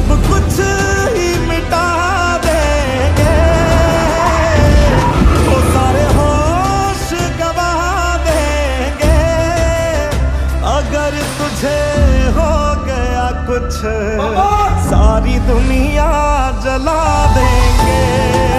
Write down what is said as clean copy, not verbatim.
सब कुछ ही मिटा देंगे, वो सारे होश गवा देंगे। अगर तुझे हो गया कुछ सारी दुनिया जला देंगे।